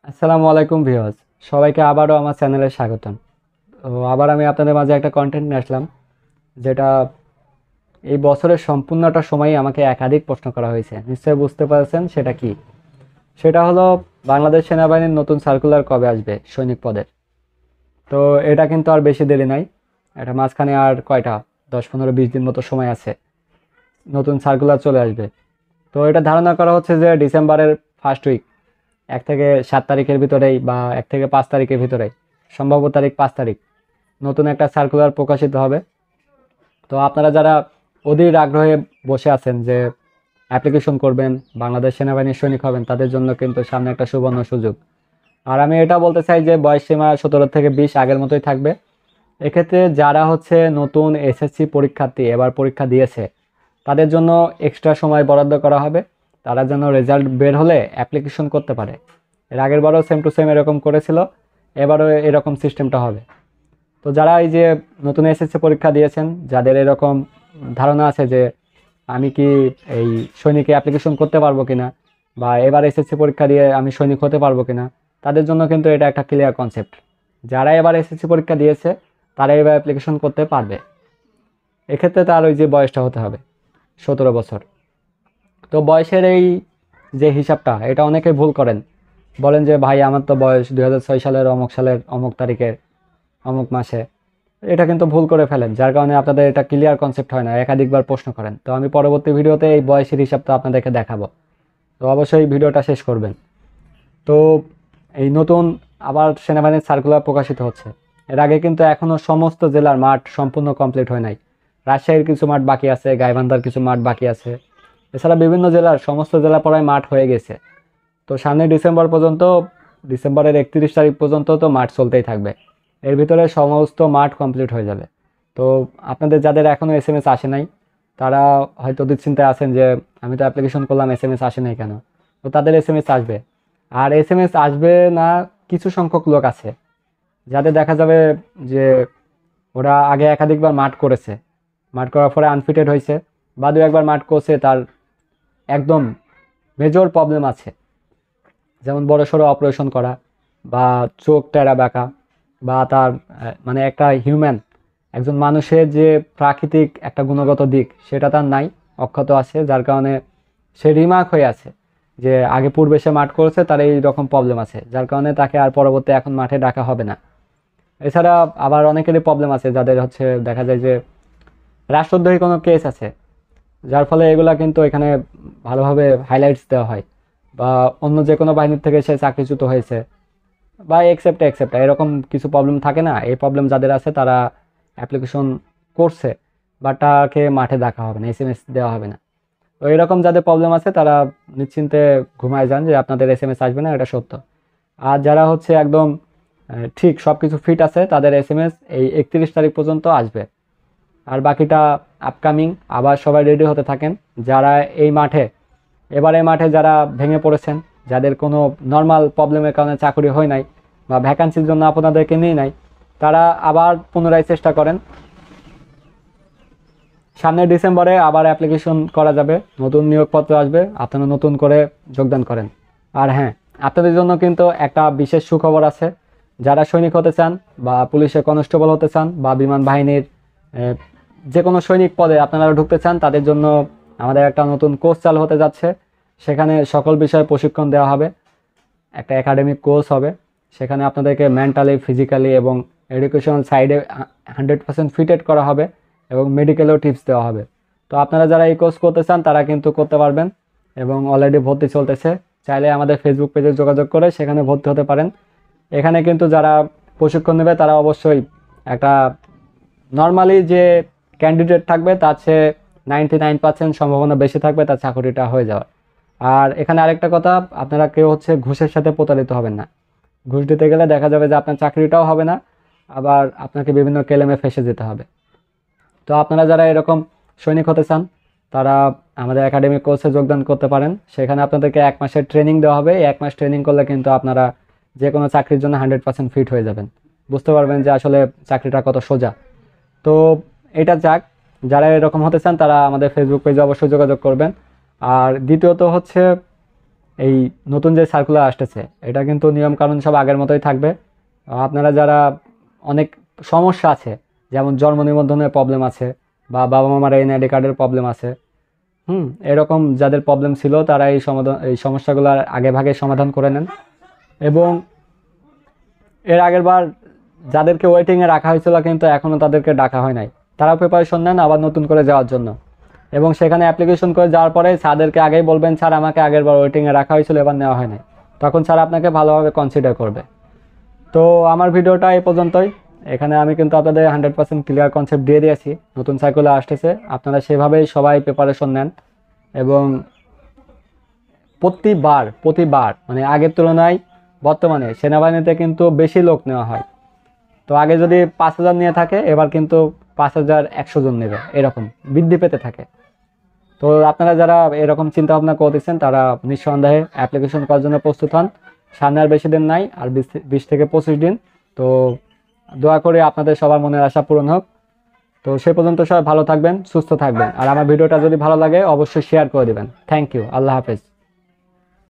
আসসালামু আলাইকুম ভিউয়ার্স, সবাইকে আবারও আমার চ্যানেলে স্বাগতম। তো আবার আমি আপনাদের মাঝে একটা কন্টেন্ট নিয়ে আসলাম, যেটা এই বছরের সম্পূর্ণটা সময়ই আমাকে একাধিক প্রশ্ন করা হয়েছে। নিশ্চয়ই বুঝতে পারছেন সেটা কি। সেটা হলো, বাংলাদেশ সেনাবাহিনীর নতুন সার্কুলার কবে আসবে সৈনিক পদের। তো এটা কিন্তু আর বেশি দেরি নাই, এটা মাঝখানে আর কয়টা 10, 15, 20 দিন মতো সময় আছে, নতুন সার্কুলার চলে আসবে। তো এটা ধারণা করা হচ্ছে যে ডিসেম্বরের ফার্স্ট উইক, 1 থেকে 7 তারিখের ভিতরেই বা 1 থেকে 5 তারিখের ভিতরেই, সম্ভাব্য তারিখ 5 তারিখ, নতুন একটা সার্কুলার প্রকাশিত হবে। তো আপনারা যারা অধীর আগ্রহে বসে আছেন যে অ্যাপ্লিকেশন করবেন, বাংলাদেশ সেনাবাহিনীর সৈনিক হবেন, তাদের জন্য কিন্তু সামনে একটা সুবর্ণ সুযোগ। আর আমি এটা বলতে চাই যে বয়সসীমা 17 থেকে 20 আগের মতোই থাকবে। এক্ষেত্রে যারা হচ্ছে নতুন এসএসসি পরীক্ষার্থী, এবার পরীক্ষা দিয়েছে, তাদের জন্য এক্সট্রা সময় বরাদ্দ করা হবে। তারা যেন রেজাল্ট বের হলে অ্যাপ্লিকেশন করতে পারে। এর আগের বারও সেম টু সেম এরকম করেছিল, এবারও এরকম সিস্টেমটা হবে। তো যারা এই যে নতুন এসএসসি পরীক্ষা দিয়েছেন, যাদের এরকম ধারণা আছে যে আমি কি এই সৈনিকে অ্যাপ্লিকেশন করতে পারবো কিনা, বা এবার এসএসসি পরীক্ষা দিয়ে আমি সৈনিক হতে পারবো কিনা, তাদের জন্য কিন্তু এটা একটা ক্লিয়ার কনসেপ্ট। যারা এবার এসএসসি পরীক্ষা দিয়েছে তারা এবার অ্যাপ্লিকেশন করতে পারবে। এক্ষেত্রে তার ওই যে বয়সটা হতে হবে 17 বছর। তো বয়সের এই যে হিসাবটা, এটা অনেকে ভুল করেন, বলেন যে ভাই আমার তো বয়স 2006 সালের অমুক সালের অমুক তারিখের অমুক মাসে। এটা কিন্তু ভুল করে ফেলেন, যার কারণে আপনাদের এটা ক্লিয়ার কনসেপ্ট হয় না, একাধিকবার প্রশ্ন করেন। তো আমি পরবর্তী ভিডিওতে এই বয়সের হিসাবটা আপনাদেরকে দেখাবো, তো অবশ্যই ভিডিওটা শেষ করবেন। তো এই নতুন আবার সেনাবাহিনীর সার্কুলার প্রকাশিত হচ্ছে। এর আগে কিন্তু এখনও সমস্ত জেলার মাঠ সম্পূর্ণ কমপ্লিট হয় নাই। রাজশাহীর কিছু মাঠ বাকি আছে, গাইবান্ধার কিছু মাঠ বাকি আছে, এছাড়া বিভিন্ন জেলার সমস্ত জেলা পড়ায় মাঠ হয়ে গেছে। তো সামনে ডিসেম্বর পর্যন্ত, ডিসেম্বরের 31 তারিখ পর্যন্ত তো মাঠ চলতেই থাকবে। এর ভিতরে সমস্ত মাঠ কমপ্লিট হয়ে যাবে। তো আপনাদের যাদের এখনও এসএমএস আসে নাই, তারা হয়তো দুশ্চিন্তায় আছেন যে আমি তো অ্যাপ্লিকেশন করলাম, এসএমএস আসে নাই কেন। তো তাদের এসএমএস আসবে। আর এসএমএস আসবে না কিছু সংখ্যক লোক আছে, যাদের দেখা যাবে যে ওরা আগে একাধিকবার মাঠ করেছে, মাঠ করার পরে আনফিটেড হয়েছে, বা 2 একবার মাঠ করছে, তার একদম মেজর প্রবলেম আছে, যেমন বড় সড়ো অপারেশন করা, বা চোখ টেরা বাঁকা, বা তার মানে একটা হিউম্যান, একজন মানুষের যে প্রাকৃতিক একটা গুণগত দিক সেটা তার নাই, অক্ষত আছে, যার কারণে সে রিমার্ক হয়ে আছে যে আগে পূর্বে সে মাঠ করেছে, তার এই রকম প্রবলেম আছে, যার কারণে তাকে আর পরবর্তী এখন মাঠে ডাকা হবে না। এছাড়া আবার অনেকেরই প্রবলেম আছে, যাদের হচ্ছে দেখা যায় যে রাষ্ট্রদ্রোহী কোনো কেস আছে, যার ফলে এগুলা কিন্তু এখানে ভালোভাবে হাইলাইটস দেওয়া হয়। বা অন্য যে কোনো বাহিনীর থেকে সে চাকরিচ্যুত হয়েছে, বা এক্সেপ্ট এরকম কিছু প্রবলেম থাকে না, এই প্রবলেম যাদের আছে তারা অ্যাপ্লিকেশন করছে, বা তাকে মাঠে দেখা হবে না, এসএমএস দেওয়া হবে না। তো এরকম যাদের প্রবলেম আছে তারা নিশ্চিন্তে ঘুমায় যান যে আপনাদের এসএমএস আসবে না, এটা সত্য। আর যারা হচ্ছে একদম ঠিক সব কিছু ফিট আছে, তাদের এসএমএস এই 31 তারিখ পর্যন্ত আসবে। আর বাকিটা আপকামিং। আবার সবাই রেডি হতে থাকেন, যারা এই মাঠে, এবারে মাঠে যারা ভেঙে পড়েছেন, যাদের কোনো নর্মাল প্রবলেমের কারণে চাকরি হয় নাই, বা ভ্যাকান্সির জন্য আপনাদেরকে নিয়ে নাই, তারা আবার পুনরায় চেষ্টা করেন। সামনের ডিসেম্বরে আবার অ্যাপ্লিকেশন করা যাবে, নতুন নিয়োগপত্র আসবে, আপনারা নতুন করে যোগদান করেন। আর হ্যাঁ, আপনাদের জন্য কিন্তু একটা বিশেষ সুখবর আছে। যারা সৈনিক হতে চান, বা পুলিশের কনস্টেবল হতে চান, বা বিমান বাহিনীর যে কোনো সৈনিক পদে আপনারা ঢুকতে চান, তাদের জন্য আমাদের একটা নতুন কোর্স চালু হতে যাচ্ছে। সেখানে সকল বিষয়ে প্রশিক্ষণ দেওয়া হবে, একটা একাডেমিক কোর্স হবে। সেখানে আপনাদেরকে মেন্টালি, ফিজিক্যালি এবং এডুকেশনাল সাইডে 100% ফিটেড করা হবে, এবং মেডিকেলেও টিপস দেওয়া হবে। তো আপনারা যারা এই কোর্স করতে চান তারা কিন্তু করতে পারবেন, এবং অলরেডি ভর্তি চলতেছে। চাইলে আমাদের ফেসবুক পেজে যোগাযোগ করে সেখানে ভর্তি হতে পারেন। এখানে কিন্তু যারা প্রশিক্ষণ নেবে তারা অবশ্যই একটা নর্মালি যে ক্যান্ডিডেট থাকবে তার চেয়ে 99% সম্ভাবনা বেশি থাকবে তার চাকরিটা হয়ে যাওয়ার। আর এখানে আরেকটা কথা, আপনারা কেউ হচ্ছে ঘুষের সাথে প্রতারিত হবেন না। ঘুষ দিতে গেলে দেখা যাবে যে আপনার চাকরিটাও হবে না, আবার আপনাকে বিভিন্ন কেলেমে ফেঁসে যেতে হবে। তো আপনারা যারা এরকম সৈনিক হতে চান, তারা আমাদের একাডেমিক কোর্সে যোগদান করতে পারেন। সেখানে আপনাদেরকে 1 মাসের ট্রেনিং দেওয়া হবে। 1 মাস ট্রেনিং করলে কিন্তু আপনারা যে কোনো চাকরির জন্য 100% ফিট হয়ে যাবেন, বুঝতে পারবেন যে আসলে চাকরিটা কত সোজা। তো এটা যাক, যারা এরকম হতে চান তারা আমাদের ফেসবুক পেজে অবশ্যই যোগাযোগ করবেন। আর দ্বিতীয়ত হচ্ছে, এই নতুন যে সার্কুলার আসতেছে এটা কিন্তু নিয়মকানুন সব আগের মতোই থাকবে। আপনারা যারা অনেক সমস্যা আছে, যেমন জন্ম নিবন্ধনের প্রবলেম আছে বা বাবা মামার এনআইডি কার্ডের প্রবলেম আছে, এরকম যাদের প্রবলেম ছিল তারা এই সমস্যাগুলো আগে ভাগে সমাধান করে নেন। এবং এর আগের বার যাদেরকে ওয়েটিংয়ে রাখা হয়েছিল কিন্তু এখনও তাদেরকে ডাকা হয় নাই, তারা প্রিপারেশন নেন আবার নতুন করে যাওয়ার জন্য। এবং সেখানে অ্যাপ্লিকেশন করে যাওয়ার পরে স্যারদেরকে আগেই বলবেন, স্যার আমাকে আগের বার ওয়েটিংয়ে রাখা হয়েছিল, এবার নেওয়া হয় নাই। তখন স্যার আপনাকে ভালোভাবে কনসিডার করবে। তো আমার ভিডিওটা এই পর্যন্তই। এখানে আমি কিন্তু আপনাদের 100% ক্লিয়ার কনসেপ্ট দিয়ে দিয়েছি। নতুন সার্কুলার আসতেছে, আপনারা সেভাবেই সবাই প্রিপারেশন নেন। এবং প্রতিবার মানে আগের তুলনায় বর্তমানে সেনাবাহিনীতে কিন্তু বেশি লোক নেওয়া হয়। তো আগে যদি 5,000 নিয়ে থাকে, এবার কিন্তু 5,100 জন নেবে, এরকম বৃদ্ধি পেতে থাকে। তো আপনারা যারা এরকম চিন্তা ভাবনা করতেছেন তারা নিঃসন্দেহে অ্যাপ্লিকেশন করার জন্য প্রস্তুত হন। সামনে আর বেশি দিন নাই, আর 20 থেকে 25 দিন। তো দোয়া করে আপনাদের সবার মনের আশা পূরণ হোক। তো সে পর্যন্ত সবাই ভালো থাকবেন, সুস্থ থাকবেন। আর আমার ভিডিওটা যদি ভালো লাগে অবশ্যই শেয়ার করে দেবেন। Thank you. আল্লাহ হাফেজ।